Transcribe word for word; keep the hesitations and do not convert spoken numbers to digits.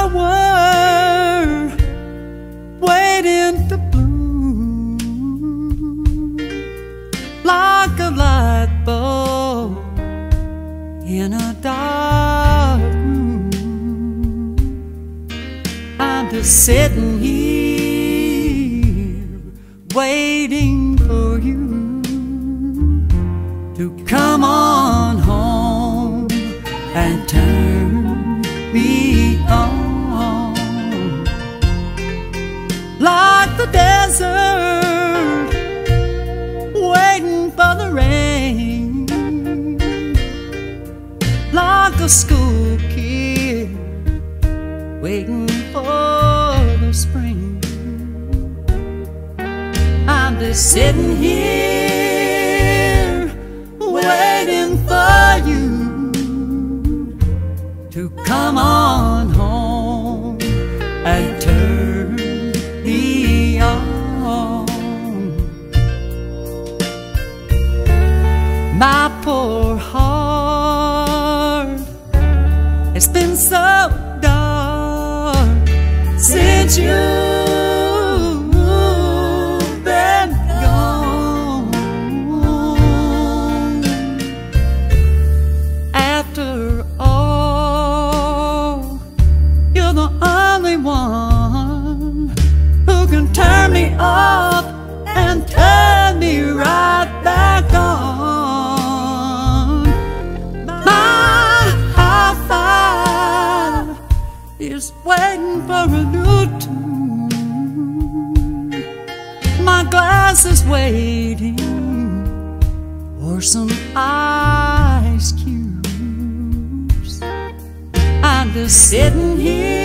flower waiting to bloom like a light bulb in a dark room. I'm just sitting here waiting for you to come on home and turn me on. Like the desert waiting for the rain, like a school kid waiting for the spring. I'm just sitting here waiting for you to come on home and turn me on. My poor heart has been so dark since you've been gone. After all, you're the only one who can turn me off and turn me right back on. My high five is waiting for a new tune. My glass is waiting for some ice cubes. I'm just sitting here